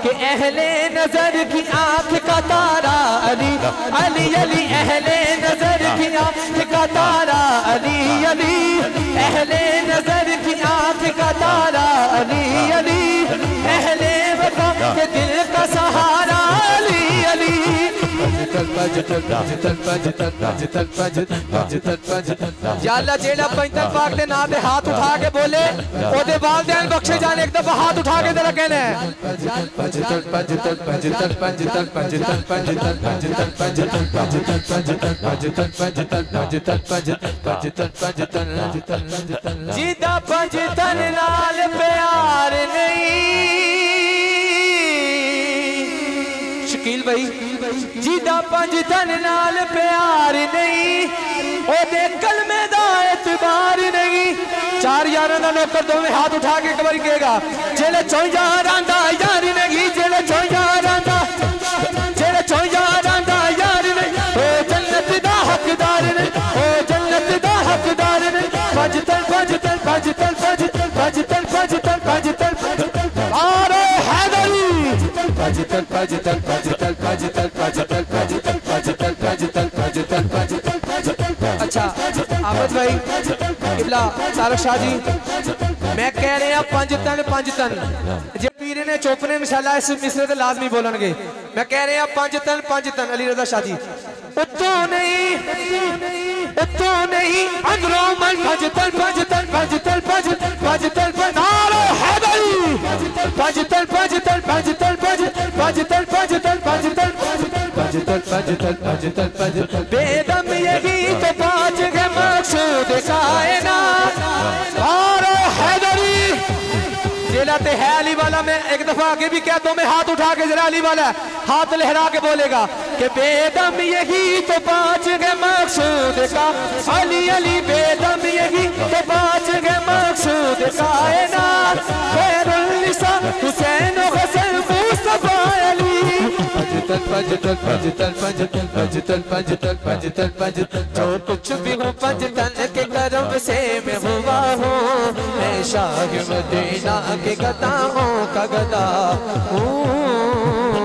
कि अहले नजर की आंख का तारा अली अली अली, अहले नजर की आंख का तारा अली अली, अहले नजर की आंख का तारा अली अली, अहले वफा के दिल का सहारा अली अली। या अल्लाह जेड़ा पैंतन पाक दे नाम दे हाथ उठा के बोले ओदे वालिदैन बख्शे जाने, एक दफा हाथ उठा के जरा कहना है जिदा पंजतन नाल प्यार नहीं, शकील भाई जिदा पंजतन नाल प्यार नहीं, ओदे कलमे दा एतबार नहीं। चार यारां दा नौकर दोवें हाथ उठा के एक बारी कहेगा जेड़े 4 यारां दा यार नहीं, जेड़े 4 यारां दा, जेड़े 4 यारां दा यार नहीं, ओ जन्नत दा हकदार नहीं, ओ जन्नत दा हकदार नहीं। पंजतन पंजतन पंजतन पंजतन पंजतन पंजतन पंजतन आरे हैदरी पंजतन पंजतन पंजतन पंजतन पंजतन पंजतन पंजतन पंजतन पंजतन पंजतन पंजतन। अच्छा आफत भाई इबला सारक शाह जी, मैं कह रहा पंजतन पंजतन, जे पीर ने चुप ने इंशाल्लाह इस मिसरे ते लाजमी बोलणगे। मैं कह रहा पंजतन पंजतन अली रजा शाह जी, उतो नहीं अंदरों मन पंजतन पंजतन पंजतन पंजतन पंजतन नारे हैदरी पंजतन पंजतन पंजतन पंजतन पंजतन पंजतन पंजतन पंजतन पंजतन पंजतन पंजतन बेदम यही तो पाँच के मकसूद कायनात नारे हैदरी। जेला ते है अली वाला, मैं एक दफा आगे भी क्या दो में हाथ उठा के जरा अली वाला हाथ लहरा के बोलेगा कि बेदम यही तो पाँच के मकसूद का अली अली, बेदम यही तो पाँच के मकसूद कायनात, खैरुन्निसा हुसैन हसन मुस्तफा अली। पंजतन पंजतन पंजतन पंजतन पंजतन पंजतन पंजतन पंजतन, जो कुछ भी हो पंजतन के करम से मैं हुआ हूँ, मैं शाह मदीना के गदाओं का गदा हूँ।